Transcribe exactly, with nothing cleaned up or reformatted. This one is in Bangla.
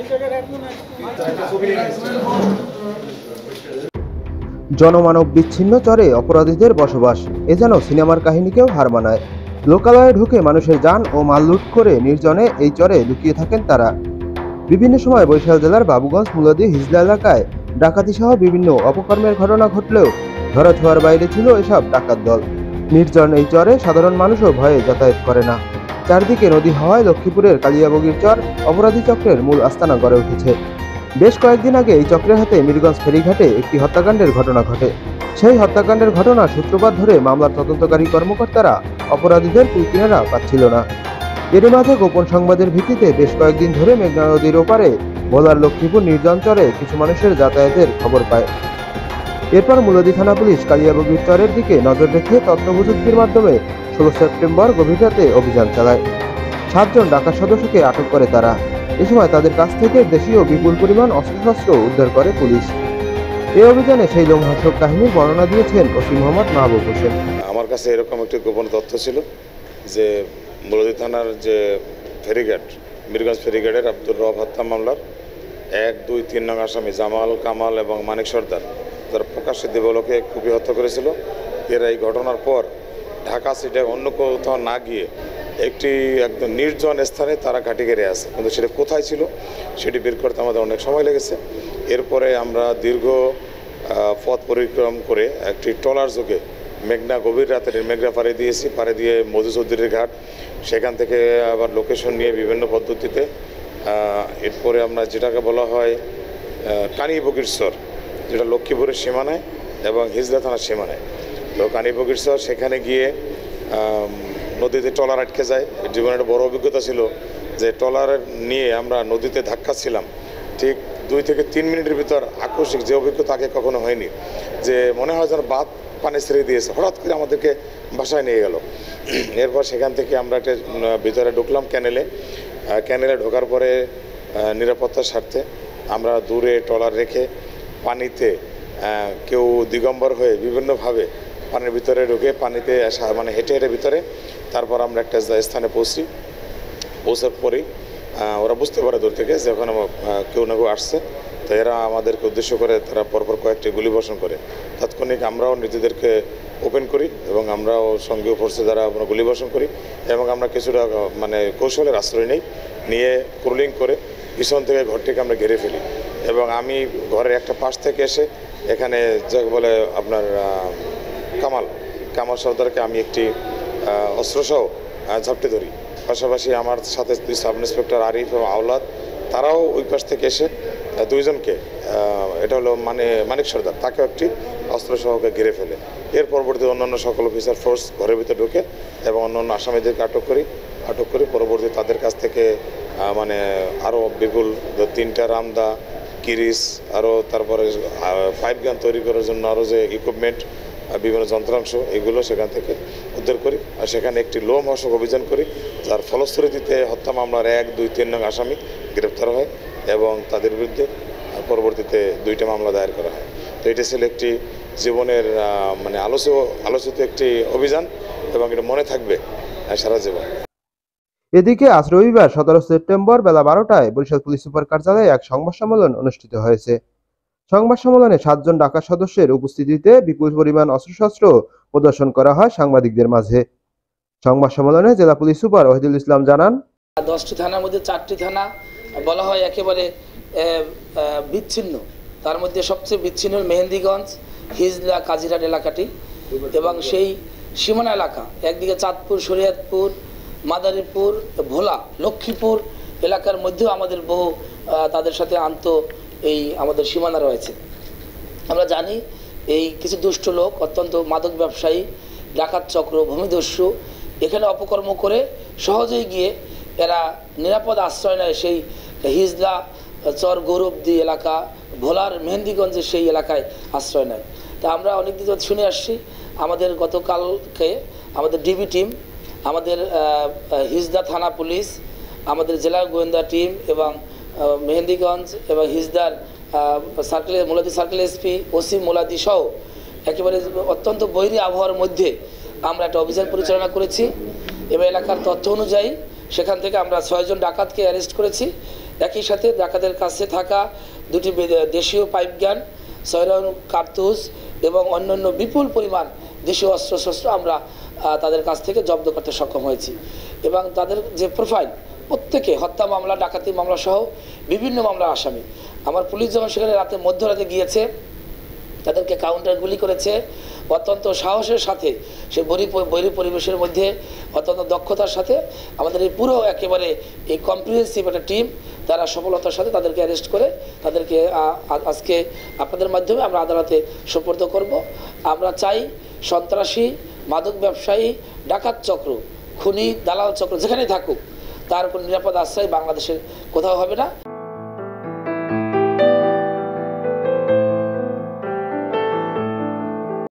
জনমানব বিচ্ছিন্ন চরে অপরাধীদের বসবাস, এ যেন সিনেমার কাহিনীকেও হার মানায়। লোকালয়ে ঢুকে মানুষের যান ও মাল লুট করে নির্জনে এই চরে লুকিয়ে থাকেন তারা। বিভিন্ন সময় বরিশাল জেলার বাবুগঞ্জ মুলাদি হিজলা এলাকায় ডাকাতি সহ বিভিন্ন অপকর্মের ঘটনা ঘটলেও ধরাছোঁয়ার বাইরে ছিল এসব ডাকাত দল। নির্জন এই চরে সাধারণ মানুষও ভয়ে যাতায়াত করে না। চারদিকে নদী হওয়ায় লক্ষ্মীপুরের কালিয়াবগীর চর অপরাধী চক্রের মূল আস্তানা গড়ে উঠেছে। বেশ কয়েকদিন আগে এই চক্রের হাতে মিরগঞ্জ ফেরিঘাটে একটি হত্যাকাণ্ডের ঘটনা ঘটে। সেই হত্যাকাণ্ডের ঘটনা সূত্রপাত ধরে মামলার তদন্তকারী কর্মকর্তারা অপরাধীদের কুলকিনারা পাচ্ছিল না। এর মাঝে গোপন সংবাদের ভিত্তিতে বেশ কয়েকদিন ধরে মেঘনা নদীর ওপারে ভোলার লক্ষ্মীপুর নির্জন চরে কিছু মানুষের যাতায়াতের খবর পায়। এরপর মুলাদি থানা পুলিশ কালিয়াবগীর চরের দিকে নজর রেখে তথ্য প্রযুক্তির মাধ্যমে ষোলো সেপ্টেম্বর গভীর রাতে অভিযান চালায়। সাতজন ডাকাত সদস্যকে আটক করে তারা। এ সময় তাদের কাছ থেকে দেশীয় বিপুল পরিমাণ অস্ত্রশস্ত্র উদ্ধার করে পুলিশ। এই অভিযানে সেই লোমহর্ষক কাহিনীর বর্ণনা দিয়েছেন ওসি মোহাম্মদ মাহবুব হোসেন। আমার কাছে এরকম একটি গোপন তথ্য ছিল যে মুলাদি থানার যে ফেরিঘাট মিরগঞ্জ ফেরিঘাটের আব্দুর রব হত্যা মামলার এক দুই তিন নং আসামি জামাল, কামাল এবং মানিক সর্দার তারা প্রকাশ্যে দেবলোকে কুপি হত্যা করেছিল। এরা এই ঘটনার পর ঢাকা সিটে অন্য কোথাও না গিয়ে একটি একদম নির্জন স্থানে তারা ঘাঁটি গেড়ে আছে, কিন্তু সেটা কোথায় ছিল সেটি বের করতে আমাদের অনেক সময় লেগেছে। এরপরে আমরা দীর্ঘ পথ পরিক্রম করে একটি ট্রলার যোগে মেঘনা গভীর রাতের মেঘনা পাড়ে দিয়েছি, পাড়ে দিয়ে মধু চৌধুরীর ঘাট, সেখান থেকে আবার লোকেশন নিয়ে বিভিন্ন পদ্ধতিতে এরপরে আমরা যেটাকে বলা হয় কানিবগির চর, যেটা লক্ষ্মীপুরের সীমানায় এবং হিজলা থানার সীমানায়। তো কানিবগির চর সেখানে গিয়ে নদীতে ট্রলার আটকে যায়। জীবনের একটা বড় অভিজ্ঞতা ছিল যে ট্রলার নিয়ে আমরা নদীতে ধাক্কা ছিলাম, ঠিক দুই থেকে তিন মিনিটের ভিতর আকস্মিক যে অভিজ্ঞতা আগে কখনো হয়নি, যে মনে হয় যেন বাদ পানি ছেড়ে দিয়েছে, হঠাৎ করে আমাদেরকে বাসায় নিয়ে গেল। এরপর সেখান থেকে আমরা একটা ভিতরে ঢুকলাম ক্যানেলে। ক্যানেলে ঢোকার পরে নিরাপত্তার স্বার্থে আমরা দূরে ট্রলার রেখে পানিতে কেউ দিগম্বর হয়ে বিভিন্নভাবে পানির ভিতরে ঢুকে পানিতে মানে হেঁটে হেঁটে ভিতরে তারপর আমরা একটা স্থানে পৌঁছি। পৌঁছার পরেই ওরা বুঝতে পারে দূর থেকে যে ওখানে কেউ না কেউ আসছে। তো এরা আমাদেরকে উদ্দেশ্য করে তারা পরপর কয়েকটি গুলি বর্ষণ করে। তাৎক্ষণিক আমরাও নিজেদেরকে ওপেন করি এবং আমরাও সঙ্গীয় ফোর্সে দ্বারা আমরা গুলি বর্ষণ করি এবং আমরা কিছুটা মানে কৌশলের আশ্রয় নেই, নিয়ে ক্রোলিং করে পিছন থেকে ঘরটিকে আমরা ঘিরে ফেলি এবং আমি ঘরের একটা পাশ থেকে এসে এখানে যাকে বলে আপনার কামাল কামাল সর্দারকে আমি একটি অস্ত্রসহ ঝাপটে ধরি। পাশাপাশি আমার সাথে দুই সাব ইন্সপেক্টর আরিফ এবং আওলাদ তারাও ওই পাশ থেকে এসে দুইজনকে, এটা হলো মানে মানিক সর্দার, তাকেও একটি অস্ত্রসহকে ঘিরে ফেলে। এর পরবর্তী অন্যান্য সকল অফিসার ফোর্স ঘরের ভিতরে ঢুকে এবং অন্যান্য আসামিদেরকে আটক করি আটক করি পরবর্তী তাদের কাছ থেকে মানে আরও বিপুল তিনটা রামদা, কিরিস, আরও তারপরে পাইপ গান তৈরি করার জন্য আরও যে ইকুইপমেন্ট, বিভিন্ন যন্ত্রাংশ, এগুলো সেখান থেকে উদ্ধার করি। আর সেখানে একটি লোমহর্ষক অভিযান করি, যার ফলশ্রুতিতে হত্যা মামলার এক দুই তিন নং আসামি গ্রেপ্তার হয় এবং তাদের বিরুদ্ধে পরবর্তীতে দুইটা মামলা দায়ের করা হয়। তো এটা ছিল একটি জীবনের মানে আলোচিত আলোচিত একটি অভিযান এবং এটা মনে থাকবে সারা জীবন। এদিকে আজ রবিবার সতেরো সেপ্টেম্বর বেলা বারোটায় বরিশাল পুলিশ সুপার কার্যালয়ে এক সংবাদ সম্মেলন অনুষ্ঠিত হয়েছে। সংবাদ সম্মেলনে সাতজন ডাকাত সদস্যের উপস্থিতিতে বিপুল পরিমাণ অস্ত্রশস্ত্র প্রদর্শন করা হয় সাংবাদিকদের মাঝে। সংবাদ সম্মেলনে জেলা পুলিশ সুপার ওহিদুল ইসলাম জানান, দশটি থানার মধ্যে চারটি থানা বলা হয় একেবারে বিচ্ছিন্ন। তার মধ্যে সবচেয়ে বিচ্ছিন্ন মেহেন্দিগঞ্জ, হিজলা, কাজিরাট এলাকাটি এবং সেই সীমানা এলাকা, একদিকে চাঁদপুর, শরীয়তপুর, মাদারীপুর, ভোলা, লক্ষ্মীপুর এলাকার মধ্যেও আমাদের বহু তাদের সাথে আন্ত এই আমাদের সীমানা রয়েছে। আমরা জানি এই কিছু দুষ্ট লোক, অত্যন্ত মাদক ব্যবসায়ী, ডাকাত চক্র, ভূমিদস্যু এখানে অপকর্ম করে সহজেই গিয়ে এরা নিরাপদ আশ্রয় নেয় সেই হিজলা, চর, গৌরবদি এলাকা, ভোলার মেহেন্দিগঞ্জের সেই এলাকায় আশ্রয় নেয়। তা আমরা অনেক দিন শুনে আসছি। আমাদের গতকালকে আমাদের ডিবি টিম, আমাদের হিজলা থানা পুলিশ, আমাদের জেলা গোয়েন্দা টিম এবং মেহেন্দিগঞ্জ এবং হিজদার circle Muladi circle SP, OC Muladi সহ একেবারে অত্যন্ত বৈরী আবহাওয়ার মধ্যে আমরা একটা অভিযান পরিচালনা করেছি এবং এলাকার তথ্য অনুযায়ী সেখান থেকে আমরা ছয়জন ডাকাতকে অ্যারেস্ট করেছি একই সাথে ডাকাতের কাছে থাকা দুটি দেশীয় পাইপগান, ছয় রাউন্ড কার্তুজ এবং অন্যান্য বিপুল পরিমাণ দেশীয় অস্ত্রশস্ত্র আমরা তাদের কাছ থেকে জব্দ করতে সক্ষম হয়েছি। এবং তাদের যে প্রোফাইল, প্রত্যেকে হত্যা মামলা, ডাকাতি মামলা সহ বিভিন্ন মামলার আসামি। আমার পুলিশ যখন সেখানে রাতে মধ্যরাতে গিয়েছে, তাদেরকে কাউন্টার গুলি করেছে অত্যন্ত সাহসের সাথে, সে বৈরী বৈরী পরিবেশের মধ্যে অত্যন্ত দক্ষতার সাথে আমাদের এই পুরো একেবারে এই কম্প্রিহেন্সিভ একটা টিম তারা সফলতার সাথে তাদেরকে অ্যারেস্ট করে তাদেরকে আজকে আপনাদের মাধ্যমে আমরা আদালতে সোপর্দ করব। আমরা চাই সন্ত্রাসী, মাদক ব্যবসায়ী, ডাকাত চক্র, খুনি, দালাল চক্র যেখানেই থাকুক, তার কোনো নিরাপদ আশ্রয় বাংলাদেশের কোথাও হবে না।